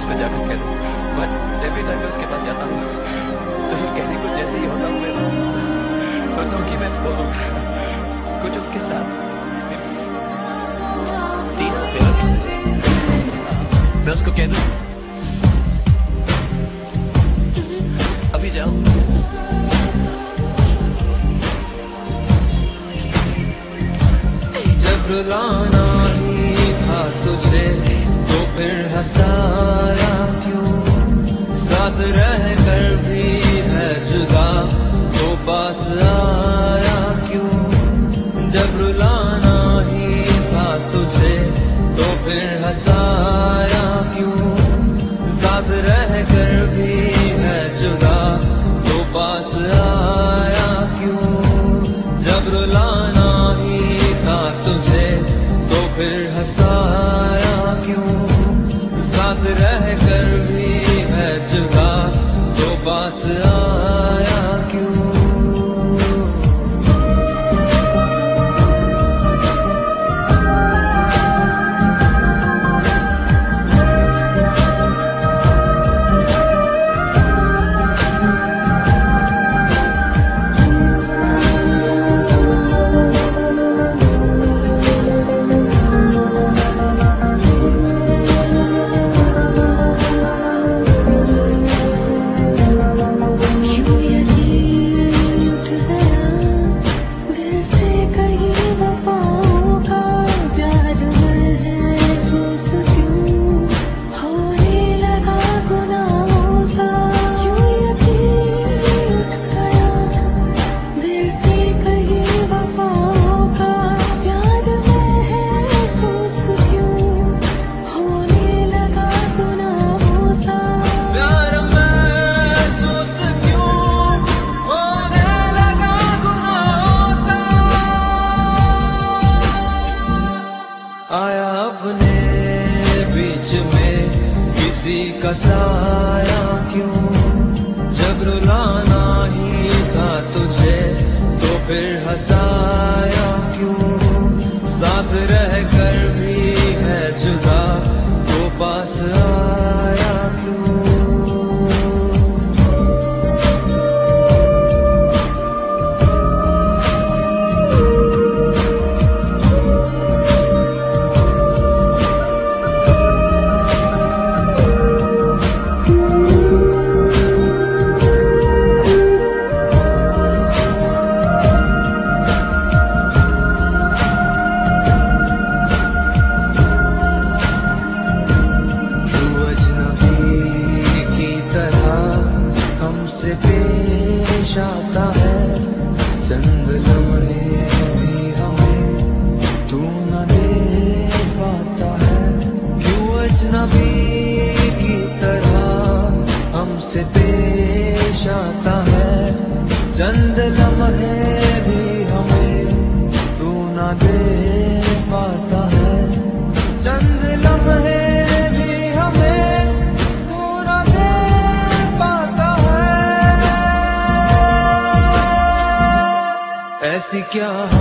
उसको जाकर कह दूं, बट एवरी टाइम मैं उसके पास जाता हूँ तो फिर कहने को जैसे ही होता हूँ मैं बस सोचता हूँ कि मैं बोलूँ कुछ उसके साथ तीनों से मैं उसको कह दूं अभी जाओ। जब रुलाना ही था तुझे तो फिर हंसाया क्यों, साथ रह कर भी है जुदा तो पास आया क्यों। जब रुलाना ही था तुझे तो फिर हंसाया क्यों, साथ रह कर भी है जुदा तो पास आया क्यों। जब रुलाना ही था तुझे तो फिर हंसाया क्यों, साथ रह कर भी है जुदा तो पास आया क्यों। आया अपने बीच में किसी का साया क्यों। जब रुलाना ही था तुझे तो फिर हंसाया क्यों, साथ रह कर भी है जुदा तो पास आया क्यों। हमसे पेश आता है चंद लम्हे भी हमें तू न दे पाता है। क्यों अजनबी की तरह हमसे पेश आता है चंद लम्हे भी हमें तू न दे पाता है। चंद लम्हे ऐसी क्या